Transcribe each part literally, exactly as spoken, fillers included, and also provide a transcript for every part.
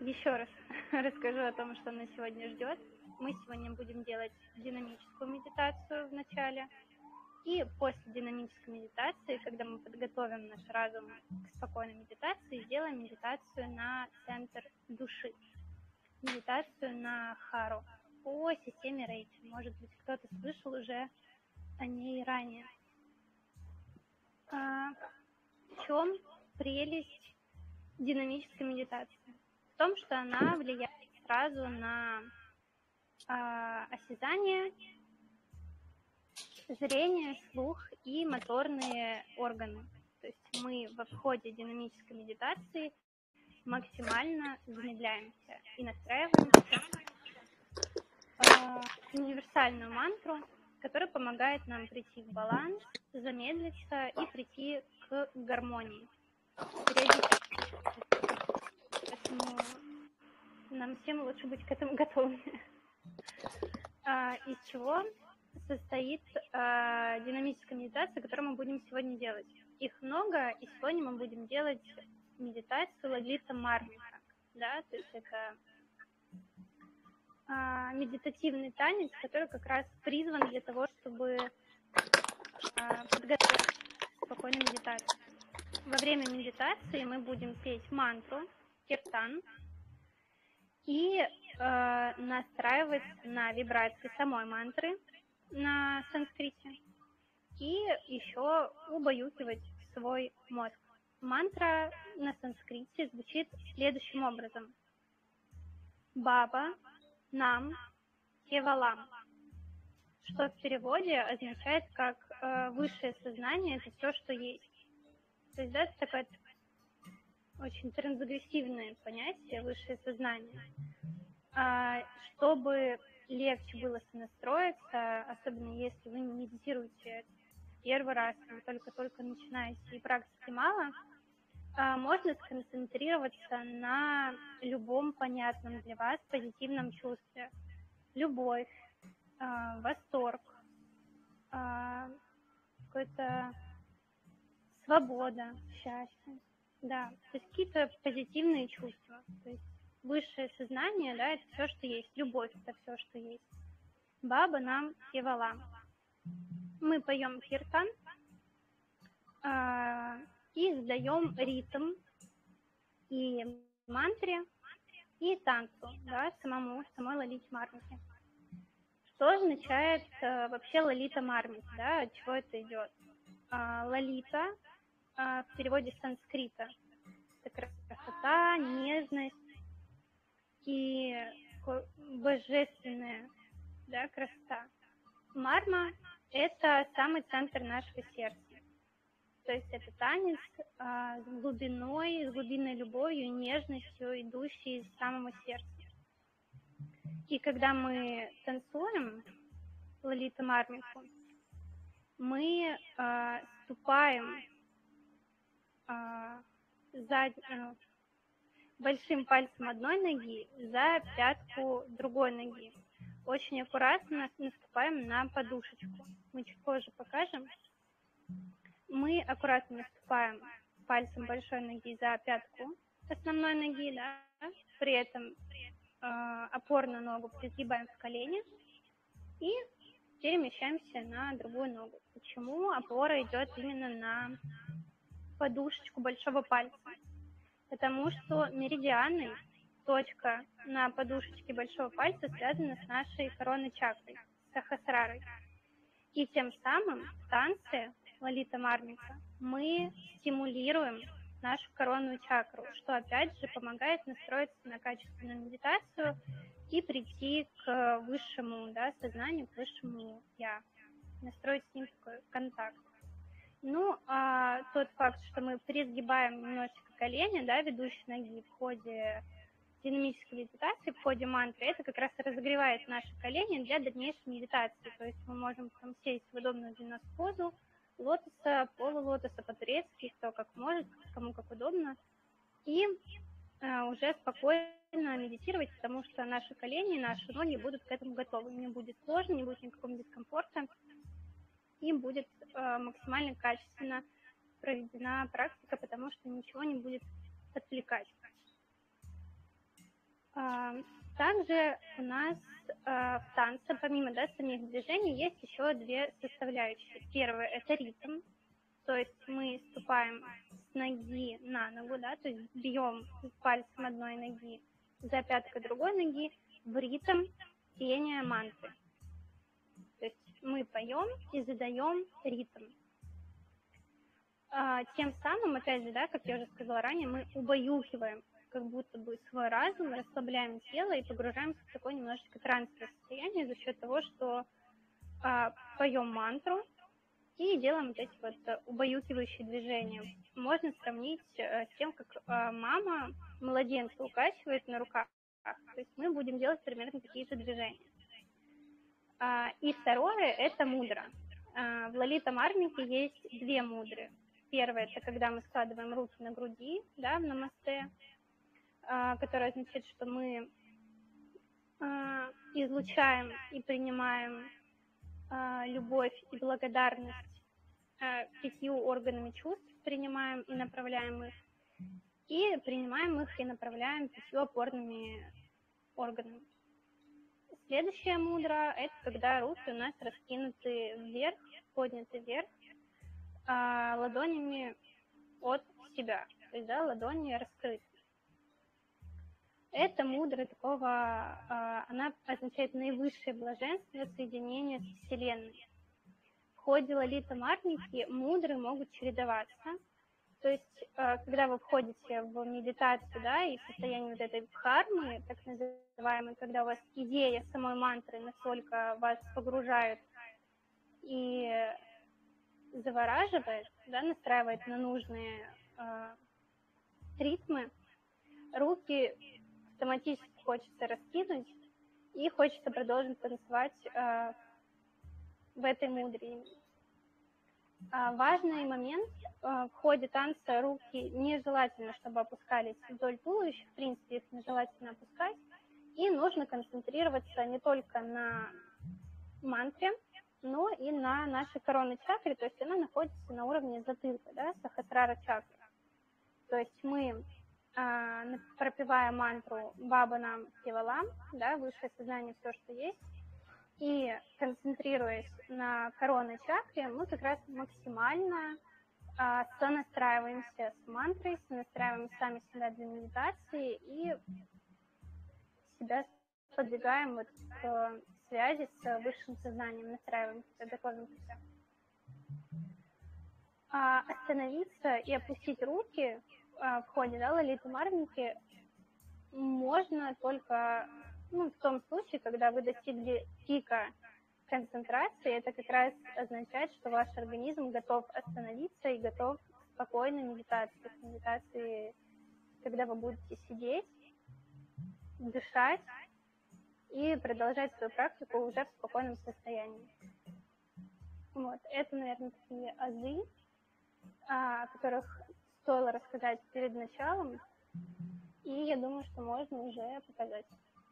еще раз расскажу о том, что нас сегодня ждет. Мы сегодня будем делать динамическую медитацию в начале. И после динамической медитации, когда мы подготовим наш разум к спокойной медитации, сделаем медитацию на центр души, медитацию на Хару по системе Рейки. Может быть, кто-то слышал уже о ней ранее. А в чем прелесть динамической медитации? В том, что она влияет сразу на а, осязание, зрение, слух и моторные органы. То есть мы во входе динамической медитации максимально замедляемся и настраиваемся э, универсальную мантру, которая помогает нам прийти в баланс, замедлиться и прийти к гармонии. Поэтому нам всем лучше быть к этому готовыми. А, из чего состоит э, динамическая медитация, которую мы будем сегодня делать? Их много, и сегодня мы будем делать медитацию Лалита Мармика. Да? То есть это э, медитативный танец, который как раз призван для того, чтобы э, подготовить к спокойной медитации. Во время медитации мы будем петь мантру, киртан, и э, настраивать на вибрации самой мантры на санскрите, и еще убаюкивать свой мозг. Мантра на санскрите звучит следующим образом. Баба, нам, кевалам, что в переводе означает как э, высшее сознание, это все, что есть. То есть, да, это такое очень трансгрессивное понятие, высшее сознание. А, чтобы легче было сонастроиться, особенно если вы не медитируете первый раз, вы только-только начинаете и практики мало, а, можно сконцентрироваться на любом понятном для вас позитивном чувстве. Любовь, а, восторг, а, какая-то свобода, счастье. Да, то есть какие-то позитивные чувства. То есть высшее сознание, да, это все, что есть. Любовь – это все, что есть. Баба нам кевалам. Мы поем киртан э, и задаем ритм и мантре, и танцу, да, самому, самой Лалите Мармике. Что означает э, вообще Лалита Мармик, да, от чего это идет? Э, Лалита э, в переводе с санскрита – это красота, нежность и божественная, да, красота. Марма – это самый центр нашего сердца. То есть это танец а, с глубиной, с глубинной любовью, нежностью, идущей из самого сердца. И когда мы танцуем Лалита Мармику, мы а, ступаем а, за, а, большим пальцем одной ноги за пятку другой ноги. Очень аккуратно наступаем на подушечку. Мы чуть позже покажем. Мы аккуратно наступаем пальцем большой ноги за пятку основной ноги, да, при этом э, опорную ногу пригибаем в колени и перемещаемся на другую ногу. Почему опора идет именно на подушечку большого пальца? Потому что меридианы, точка на подушечке большого пальца, связана с нашей коронной чакрой, сахасрарой. И тем самым в танце Лалита Мармика мы стимулируем нашу коронную чакру, что опять же помогает настроиться на качественную медитацию и прийти к высшему, да, сознанию, к высшему я, настроить с ним такой контакт. Ну, а тот факт, что мы призгибаем немножечко колени, да, ведущие ноги в ходе динамической медитации, в ходе мантры, это как раз разогревает наши колени для дальнейшей медитации. То есть мы можем там сесть в удобную для нас позу, лотоса, полулотоса, по-турецки, кто как может, кому как удобно, и э, уже спокойно медитировать, потому что наши колени, наши ноги будут к этому готовы. Не будет сложно, не будет никакого дискомфорта, и будет э, максимально качественно проведена практика, потому что ничего не будет отвлекать. Также у нас в танце, помимо, да, самих движений, есть еще две составляющие. Первое – это ритм, то есть мы ступаем с ноги на ногу, да, то есть бьем пальцем одной ноги за пяткой другой ноги в ритм пения мантры. То есть мы поем и задаем ритм. Тем самым, опять же, да, как я уже сказала ранее, мы убаюкиваем как будто бы свой разум, расслабляем тело и погружаемся в такое немножечко трансовое состояние за счет того, что а, поем мантру и делаем вот эти вот убаюкивающие движения. Можно сравнить а, с тем, как а, мама младенца укачивает на руках. То есть мы будем делать примерно какие-то движения. А, и второе – это мудра. А, в лалита-мармике есть две мудры. Первое – это когда мы складываем руки на груди, да, в намасте, которое означает, что мы излучаем и принимаем любовь и благодарность пятью органами чувств, принимаем и направляем их, и принимаем их и направляем пятью опорными органами. Следующая мудра – это когда руки у нас раскинуты вверх, подняты вверх, ладонями от себя, то есть, да, ладони раскрыты. Эта мудра такого, она означает наивысшее блаженство, соединение с Вселенной. В ходе лалита-мармики мудры могут чередоваться. То есть, когда вы входите в медитацию, да, и в состояние вот этой дхармы, так называемой, когда у вас идея самой мантры настолько вас погружает и завораживает, да, настраивает на нужные э, ритмы, руки автоматически хочется раскинуть, и хочется продолжить танцевать э, в этой мудре. А важный момент, э, в ходе танца руки нежелательно, чтобы опускались вдоль туловища, в принципе, их нежелательно опускать, и нужно концентрироваться не только на мантре, но и на нашей коронной чакре, то есть она находится на уровне затылка, да, сахасрара чакры. То есть мы пропевая мантру Баба-нам Сивалам, да, высшее сознание, все, что есть, и концентрируясь на коронной чакре, мы как раз максимально а, сонастраиваемся с мантрой, сонастраиваем сами себя для медитации и себя подвигаем вот к связи с высшим сознанием, настраиваем себя, готовим себя. А, остановиться и опустить руки в ходе, да, лалита-мармики можно только, ну, в том случае, когда вы достигли пика концентрации. Это как раз означает, что ваш организм готов остановиться и готов к спокойной медитации, к медитации, когда вы будете сидеть, дышать и продолжать свою практику уже в спокойном состоянии. Вот, это, наверное, такие азы, о которых стоило рассказать перед началом, и я думаю, что можно уже показать.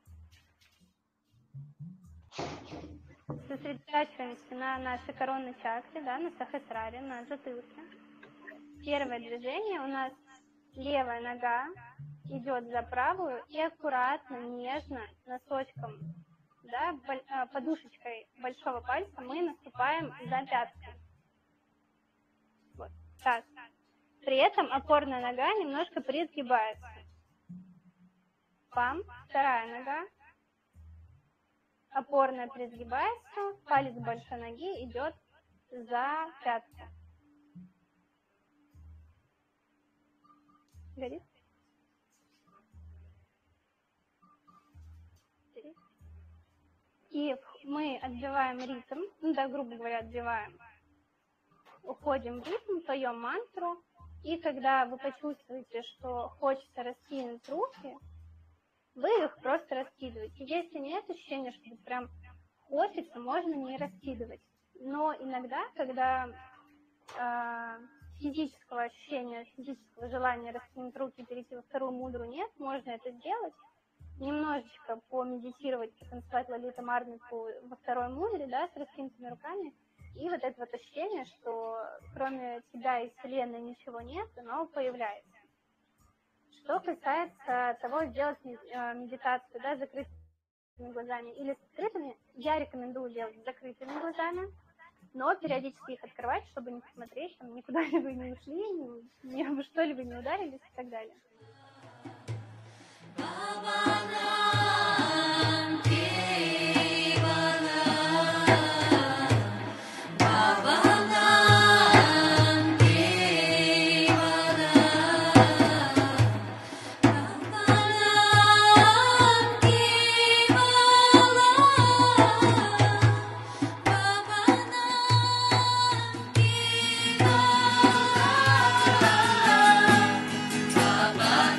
Сосредотачиваемся на нашей коронной чакре, да, на сахасраре, на затылке. Первое движение у нас левая нога идет за правую и аккуратно, нежно, носочком, да, подушечкой большого пальца мы наступаем за пятку. Вот, так. При этом опорная нога немножко приотгибается. Пам, вторая нога. Опорная приотгибается, палец большой ноги идет за пятку. Горит? И мы отбиваем ритм, ну да, грубо говоря, отбиваем. Уходим в ритм, поем мантру. И когда вы почувствуете, что хочется раскинуть руки, вы их просто раскидываете. Если нет ощущения, что прям хочется, можно не раскидывать. Но иногда, когда э, физического ощущения, физического желания раскинуть руки и перейти во вторую мудру нет, можно это сделать. Немножечко помедитировать, потанцевать лалита-мармику во второй мудре, да, с раскинутыми руками. И вот это вот ощущение, что кроме тебя и Вселенной ничего нет, оно появляется. Что касается того, сделать медитацию, да, закрытыми глазами или с открытыми, я рекомендую делать с закрытыми глазами, но периодически их открывать, чтобы не посмотреть, там, никуда-либо не ушли, ни, ни во что-либо не ударились и так далее. Baba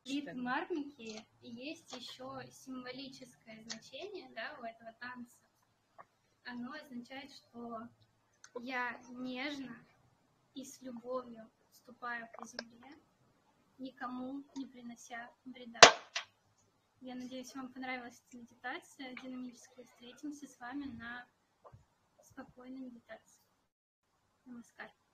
Вид мармики есть еще символическое значение, да, у этого танца. Оно означает, что я нежно и с любовью ступаю по земле, никому не принося вреда. Я надеюсь, вам понравилась эта медитация динамическая. Встретимся с вами на спокойной медитации. Намаскар.